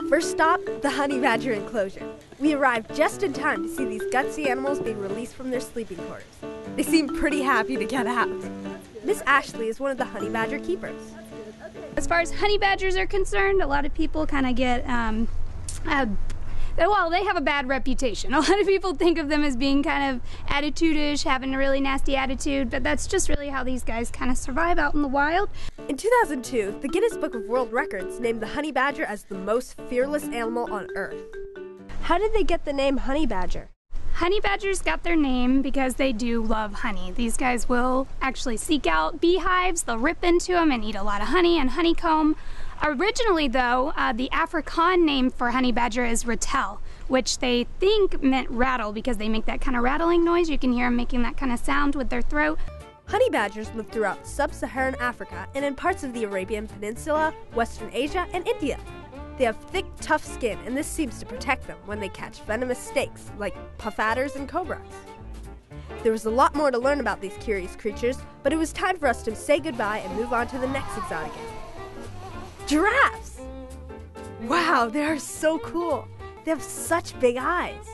First stop, the honey badger enclosure. We arrived just in time to see these gutsy animals being released from their sleeping quarters. They seem pretty happy to get out. Miss Ashley is one of the honey badger keepers. As far as honey badgers are concerned, a lot of people kind of get, well, they have a bad reputation. A lot of people think of them as being kind of attitude-ish, having a really nasty attitude, but that's just really how these guys kind of survive out in the wild. In 2002, the Guinness Book of World Records named the honey badger as the most fearless animal on Earth. How did they get the name honey badger? Honey badgers got their name because they do love honey. These guys will actually seek out beehives, they'll rip into them and eat a lot of honey and honeycomb. Originally, though, the Afrikaans name for honey badger is rattel, which they think meant rattle because they make that kind of rattling noise. You can hear them making that kind of sound with their throat. Honey badgers live throughout sub-Saharan Africa and in parts of the Arabian Peninsula, Western Asia, and India. They have thick, tough skin, and this seems to protect them when they catch venomous snakes like puff adders and cobras. There was a lot more to learn about these curious creatures, but it was time for us to say goodbye and move on to the next exotic animal. Giraffes! Wow, they are so cool. They have such big eyes.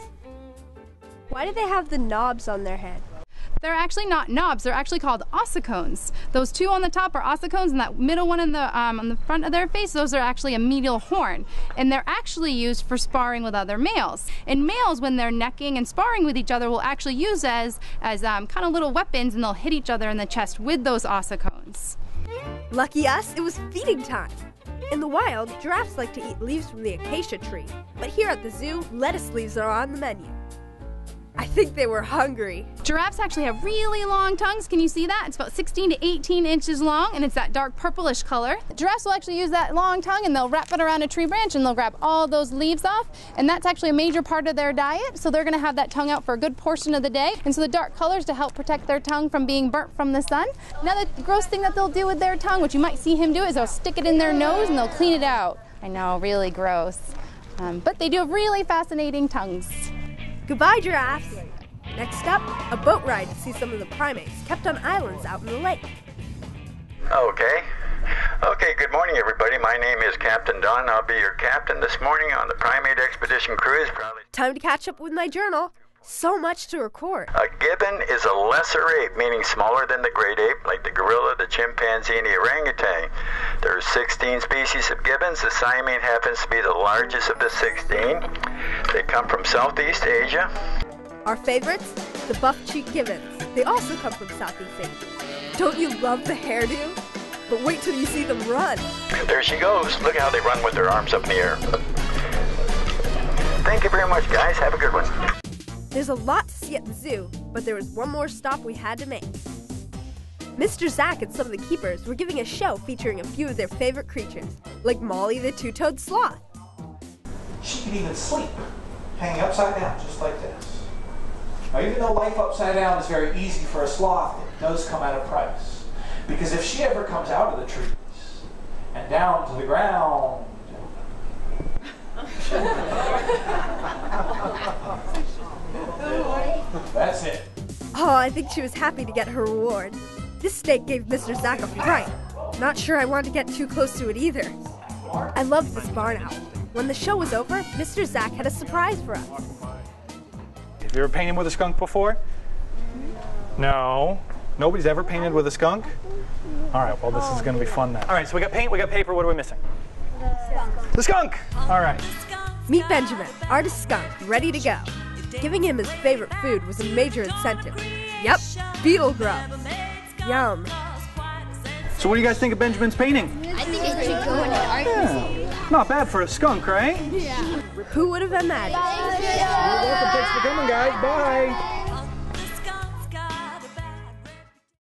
Why do they have the knobs on their head? They're actually not knobs, they're actually called ossicones. Those two on the top are ossicones, and that middle one on the front of their face, those are actually a medial horn. And they're actually used for sparring with other males. And males, when they're necking and sparring with each other, will actually use as kind of little weapons, and they'll hit each other in the chest with those ossicones. Lucky us, it was feeding time. In the wild, giraffes like to eat leaves from the acacia tree, but here at the zoo, lettuce leaves are on the menu. I think they were hungry. Giraffes actually have really long tongues. Can you see that? It's about 16 to 18 inches long, and it's that dark purplish color. Giraffes will actually use that long tongue, and they'll wrap it around a tree branch, and they'll grab all those leaves off, and that's actually a major part of their diet. So they're going to have that tongue out for a good portion of the day, and so the dark colors to help protect their tongue from being burnt from the sun. Another gross thing that they'll do with their tongue, which you might see him do, is they'll stick it in their nose and they'll clean it out. I know, really gross. But they do have really fascinating tongues. Goodbye, giraffes. Next up, a boat ride to see some of the primates kept on islands out in the lake. Okay, good morning everybody. My name is Captain Don. I'll be your captain this morning on the Primate Expedition Cruise. Time to catch up with my journal. So much to record. A gibbon is a lesser ape, meaning smaller than the great ape, like the gorilla, the chimpanzee, and the orangutan. There are 16 species of gibbons. The Siamese happens to be the largest of the 16. They come from Southeast Asia. Our favorites? The buff-cheeked gibbons. They also come from Southeast Asia. Don't you love the hairdo? But wait till you see them run. There she goes. Look how they run with their arms up in the air. Thank you very much, guys. Have a good one. There's a lot to see at the zoo, but there was one more stop we had to make. Mr. Zach and some of the keepers were giving a show featuring a few of their favorite creatures, like Molly the two-toed sloth. She can even sleep, hanging upside down, just like this. Now, even though life upside down is very easy for a sloth, it does come at a price. Because if she ever comes out of the trees and down to the ground, that's it. Oh, I think she was happy to get her reward. This snake gave Mr. Zach a fright. Not sure I wanted to get too close to it either. I loved this barn owl. When the show was over, Mr. Zach had a surprise for us. Have you ever painted with a skunk before? No. Nobody's ever painted with a skunk? All right, well, this is going to be fun then. All right, so we got paint, we got paper. What are we missing? The skunk! All right. Meet Benjamin, artist skunk, ready to go. Giving him his favorite food was a major incentive. Yep, beetle grubs. Yum. So what do you guys think of Benjamin's painting? I think it should go in an art museum. Not bad for a skunk, right? Yeah. Who would have imagined? You're welcome. Thanks for coming, guys. Bye.